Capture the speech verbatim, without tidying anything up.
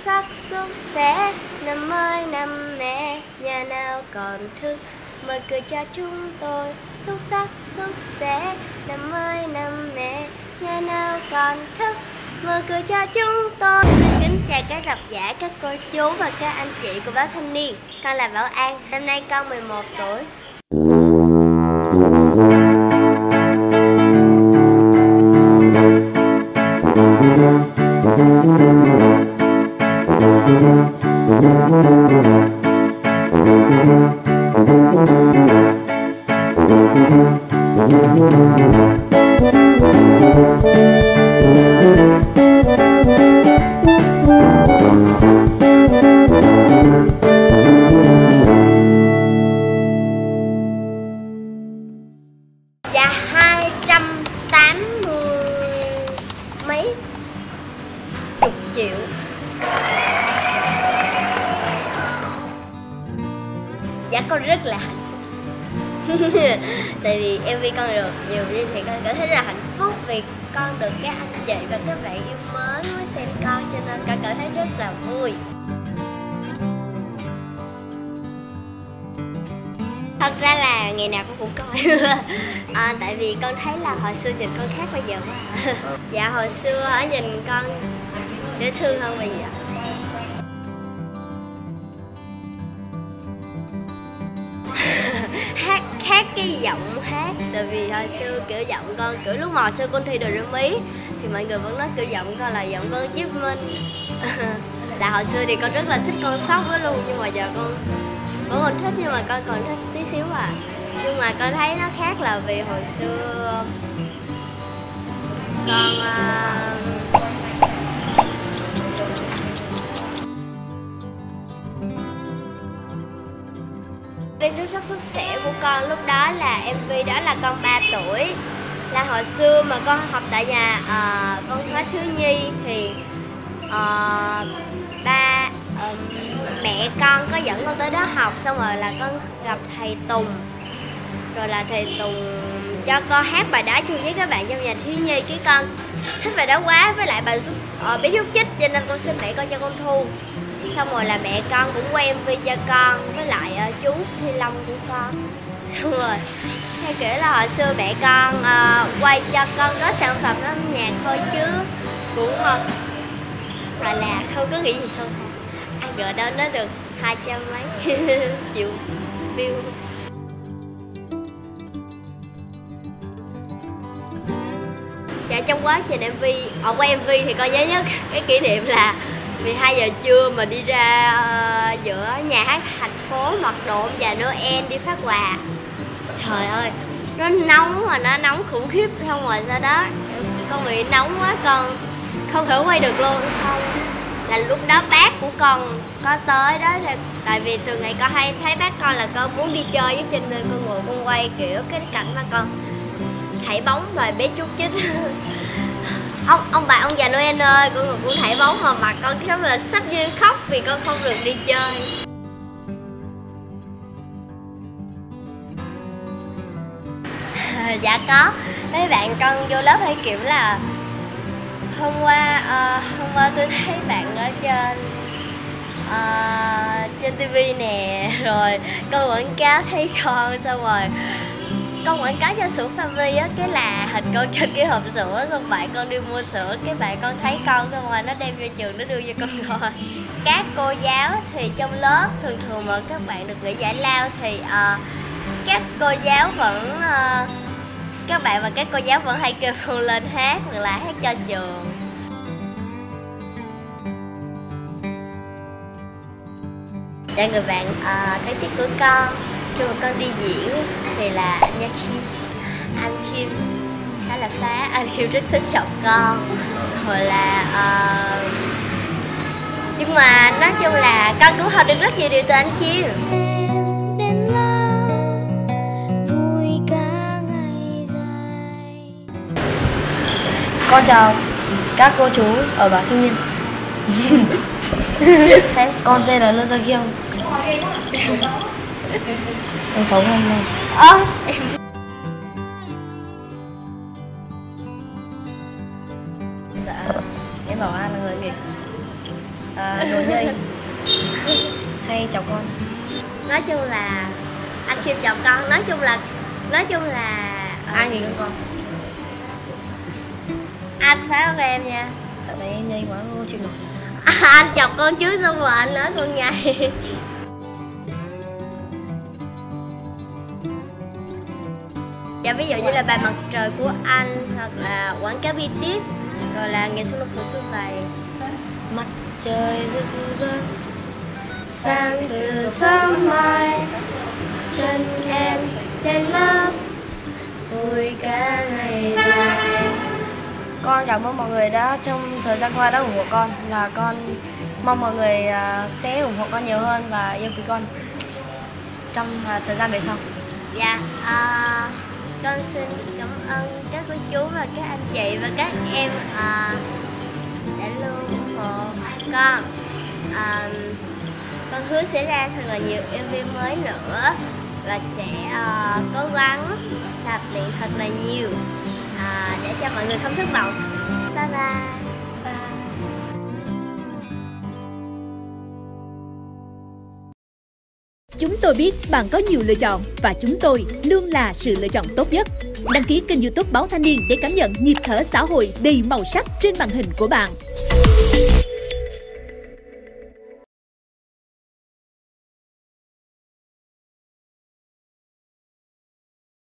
sắc xúc xé. Năm ơi năm mẹ, nhà nào còn thức, mời cười cho chúng tôi. Xúc sắc xúc xé. Năm ơi năm mẹ, nhà nào còn thức, mời cười cho chúng tôi. Xin kính chào các độc giả, các cô chú và các anh chị của báo Thanh Niên. Con là Bảo An, năm nay con mười một tuổi. Dạ hai trăm tám mươi mấy chục triệu. Dạ con rất là hạnh phúc. Tại vì em vê con được nhiều như thì con cảm thấy rất là hạnh phúc, vì con được các anh chị và các bạn yêu mến mới xem con, cho nên con cảm thấy rất là vui. Thật ra là ngày nào con cũng coi. À, tại vì con thấy là hồi xưa nhìn con khác bây giờ quá à. Dạ hồi xưa ở nhìn con dễ thương hơn bây giờ. Hát khác cái giọng hát, tại vì hồi xưa kiểu giọng con kiểu lúc mà hồi xưa con thi đồ rơ mí thì mọi người vẫn nói kiểu giọng con là giọng con Chiếc Minh. Là hồi xưa thì con rất là thích con Sóc đó luôn, nhưng mà giờ con vẫn còn thích, nhưng mà con còn thích tí xíu à. Nhưng mà con thấy nó khác là vì hồi xưa con uh... Bên xúc sắc xúc xẻ của con lúc đó là em vê đó là con ba tuổi. Là hồi xưa mà con học tại nhà uh, văn hóa thiếu nhi thì uh, ba uh, mẹ con có dẫn con tới đó học, xong rồi là con gặp thầy Tùng. Rồi là thầy Tùng cho con hát bài đó chung với các bạn trong nhà thiếu nhi. Cái con thích bài đó quá, với lại bài uh, bé Giúp Chích, cho nên con xin mẹ con cho con thu. Xong rồi là mẹ con cũng quay em vê cho con, với lại uh, chú Thi Long của con. Xong rồi theo kiểu là hồi xưa mẹ con uh, quay cho con có sản phẩm âm nhạc thôi, chứ cũng uh, gọi là không có nghĩ gì sâu xa. Ai ngờ đâu nó được hai trăm mấy triệu view. Dạ trong quá trình em vê, ở quay em vê thì con nhớ nhất cái kỷ niệm là mười hai giờ trưa mà đi ra uh, giữa nhà hát thành phố mặc đồ ông già Noel đi phát quà. Trời ơi, nó nóng mà nó nóng khủng khiếp, xong rồi sau đó con bị nóng quá, con không thể quay được luôn. Xong là lúc đó bác của con có tới đó, thì tại vì từ ngày con hay thấy bác con là con muốn đi chơi với, trên nên con ngồi con quay kiểu cái cảnh mà con thảy bóng rồi bé Chút Chích. Ông ông bà ông già Noel ơi, con ngồi cũng thảy bóng mà mặt con rất là sắp như khóc vì con không được đi chơi. Dạ có, mấy bạn con vô lớp hay kiểu là hôm qua uh, hôm qua tôi thấy bạn ở trên uh, trên tivi nè, rồi con quảng cáo thấy con, xong rồi con quảng cáo cho sữa Family á, cái là hình con trên cái hộp sữa, xong bạn con đi mua sữa, cái bạn con thấy con, xong rồi nó đem vô trường nó đưa cho con ngồi. Các cô giáo thì trong lớp thường thường mà các bạn được nghỉ giải lao thì uh, các cô giáo vẫn uh, các bạn và các cô giáo vẫn hay kêu con lên hát, hoặc là hát cho trường. Dạ người bạn uh, cái chiếc của con khi mà con đi diễn thì là anh Nha Kim, anh Kim khá là phá, anh Kim rất thích chọc con, rồi là uh... nhưng mà nói chung là con cũng học được rất nhiều điều từ anh Kim. Con chào các cô chú ở báo Thanh Niên. Thế con tên là Lương Gia Kiêu. Con sống hôm nay. Ơ Dạ, em Bảo An là người nghịch. à, nồi nhây hay chọc con? Nói chung là anh Khiêm chọc con, nói chung là nói chung là Ai nhìn hơn con? anh phải không em nha? Tại thấy em nhây quá không chịu nổi. À, anh chọc con trước xong rồi anh nói con nhây. Dạ, ví dụ như là bài Mặt Trời của anh, hoặc là quảng cáo bi tít, rồi là Ngày Xuân Lục Thường Xuân Vầy. Mặt trời rực rỡ sáng từ sớm mai, chân em lên lớp vui cả ngày dài. Con cảm ơn mọi người đã trong thời gian qua đã ủng hộ con, là con mong mọi người uh, sẽ ủng hộ con nhiều hơn và yêu quý con trong uh, thời gian về sau. Dạ, à, con xin cảm ơn các cô chú và các anh chị và các em à, đã luôn ủng hộ con. À, con hứa sẽ ra thật là nhiều em vê mới nữa và sẽ à, cố gắng tập luyện thật là nhiều à, để cho mọi người không thất vọng. Bye bye. Chúng tôi biết bạn có nhiều lựa chọn và chúng tôi luôn là sự lựa chọn tốt nhất. Đăng ký kênh YouTube Báo Thanh Niên để cảm nhận nhịp thở xã hội đầy màu sắc trên màn hình của bạn.